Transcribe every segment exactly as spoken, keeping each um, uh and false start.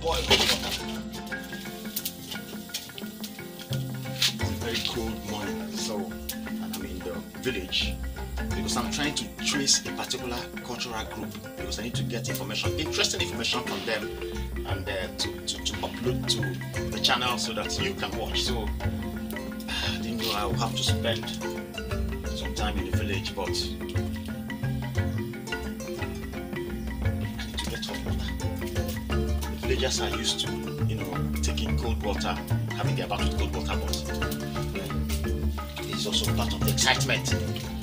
boil hot water. It's a very cold morning, so and I'm in the village because I'm trying to trace a particular cultural group because I need to get information, interesting information from them, and uh, to, to, to upload to the channel so that you can watch. So I didn't know I will have to spend some time in the village, but I need to get hot water. The villagers are used to, you know, taking cold water, having their bath with cold water, but uh, it's also part of the excitement.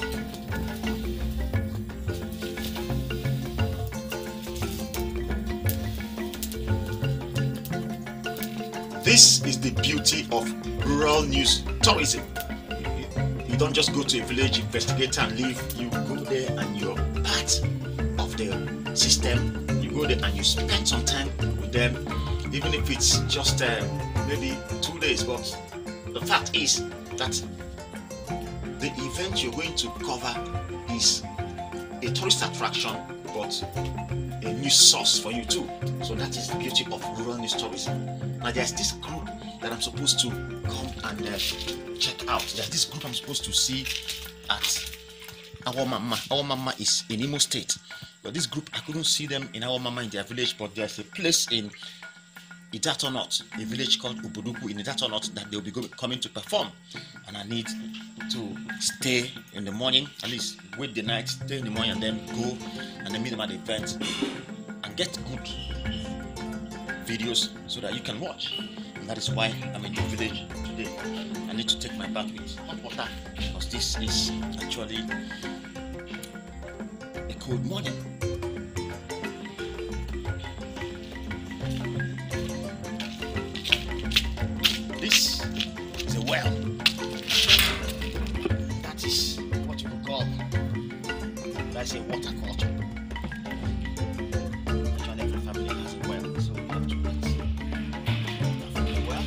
This is the beauty of rural news tourism. You, you don't just go to a village, investigate and leave. You go there and you're part of the system. You go there and you spend some time with them, even if it's just uh, maybe two days. But the fact is that the event you're going to cover is a tourist attraction, but a news source for you too. So that is the beauty of rural news tourism. Now there's this group that I'm supposed to come and uh, check out. There's this group I'm supposed to see at Our Mama. Our Mama is in Imo State. But this group, I couldn't see them in Our Mama in their village, but there's a place in Idatonot, a village called Ubuduku in Idatonot that they'll be go coming to perform. And I need to stay in the morning, at least wait the night, stay in the morning, and then go and then meet them at the event and get good videos so that you can watch. And that is why I'm in the village today. I need to take my bath with hot water because this is actually a cold morning. This is a well. That is what you would call, that's a water culture. Actually, every family has a well, so you have to get a well.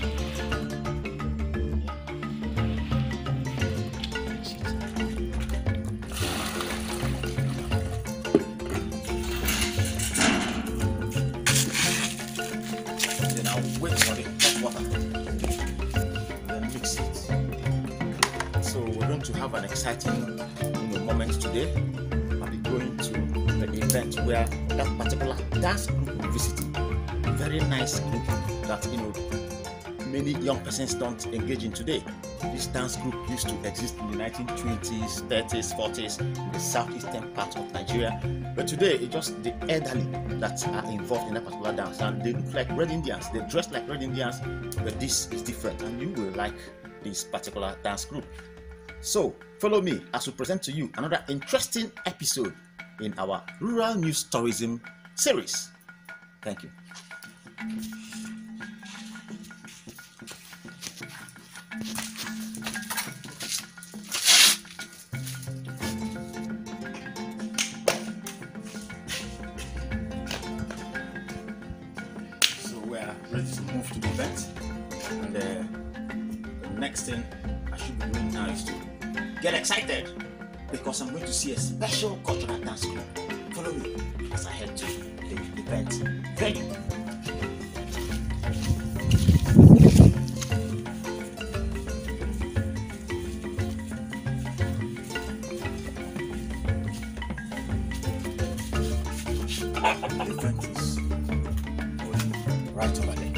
Then I'll wait for the hot water. Then mix it. So we're going to have an exciting, you know, moment today. I'll be going to the event where that particular dance group will be visiting. A very nice group that, you know, many young persons don't engage in today. This dance group used to exist in the nineteen twenties, thirties, forties in the southeastern part of Nigeria. But today it's just the elderly that are involved in that particular dance, and they look like Red Indians. They dress like Red Indians, but this is different, and you will like this particular dance group. So follow me as we present to you another interesting episode in our Rural News Tourism series. Thank you. So we are ready to move to the event, and uh, the next thing I should be doing now is to get excited because I'm going to see a special cultural dance group. Follow me as I head to the event venue. The event is right over there.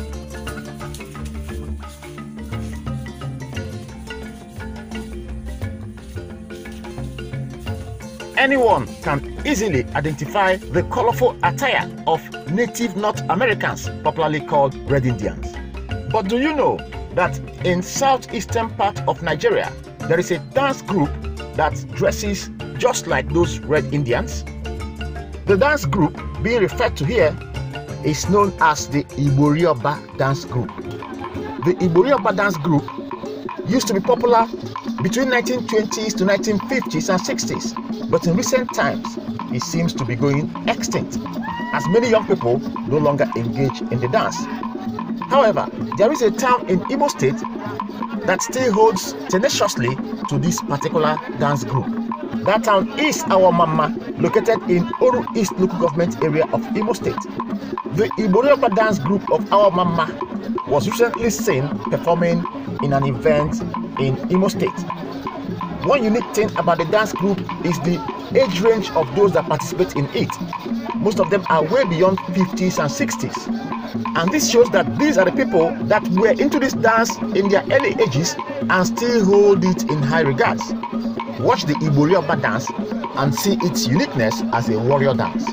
Anyone can easily identify the colorful attire of native North Americans, popularly called Red Indians. But do you know that in southeastern part of Nigeria, there is a dance group that dresses just like those Red Indians? The dance group being referred to here is known as the Igboriọba Dance Group. The Igboriọba Dance Group used to be popular between nineteen twenties to nineteen fifties and sixties, but in recent times it seems to be going extinct as many young people no longer engage in the dance. However, there is a town in Imo State that still holds tenaciously to this particular dance group. That town is Our Mama, located in Oru East local government area of Imo State. The Igboriọgba dance group of Our Mama was recently seen performing in an event in Imo State. One unique thing about the dance group is the age range of those that participate in it. Most of them are way beyond fifties and sixties. And this shows that these are the people that were into this dance in their early ages and still hold it in high regards. Watch the Igboriọgba dance and see its uniqueness as a warrior dance.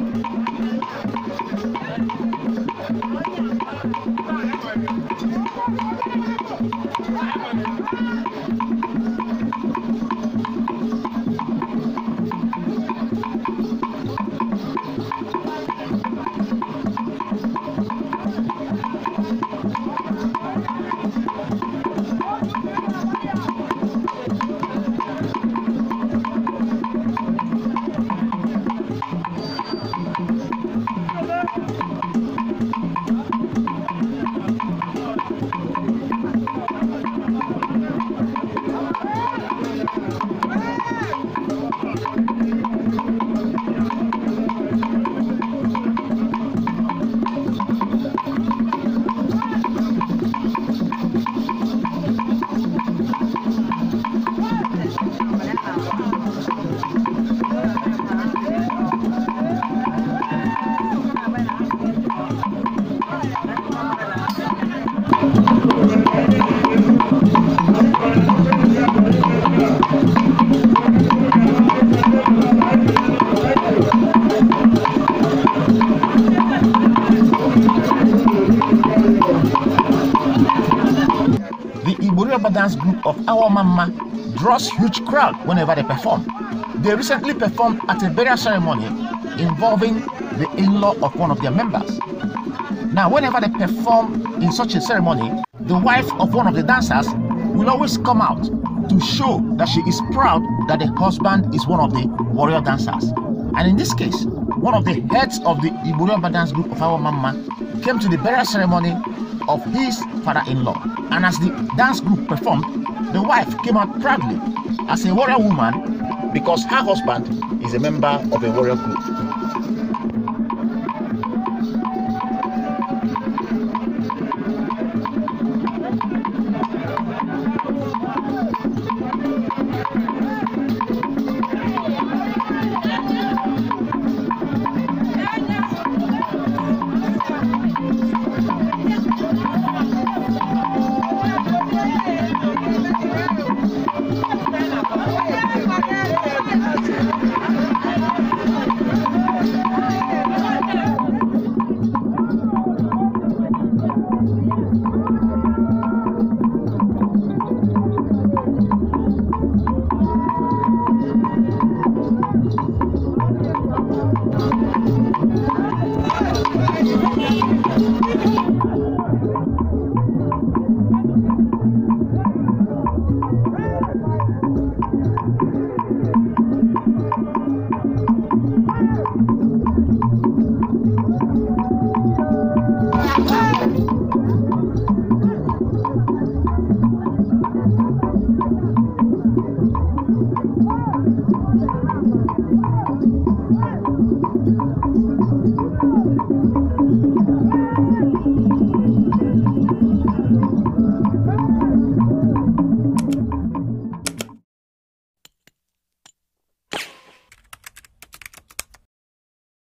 The Igboriọgba dance group of Our Mama draws huge crowd whenever they perform. They recently performed at a burial ceremony involving the in-law of one of their members. Now, whenever they perform in such a ceremony, the wife of one of the dancers will always come out to show that she is proud that the husband is one of the warrior dancers. And in this case, one of the heads of the Igboriọgba dance group of Our Mama came to the burial ceremony of his father-in-law. And as the dance group performed, the wife came out proudly as a warrior woman because her husband is a member of a warrior group.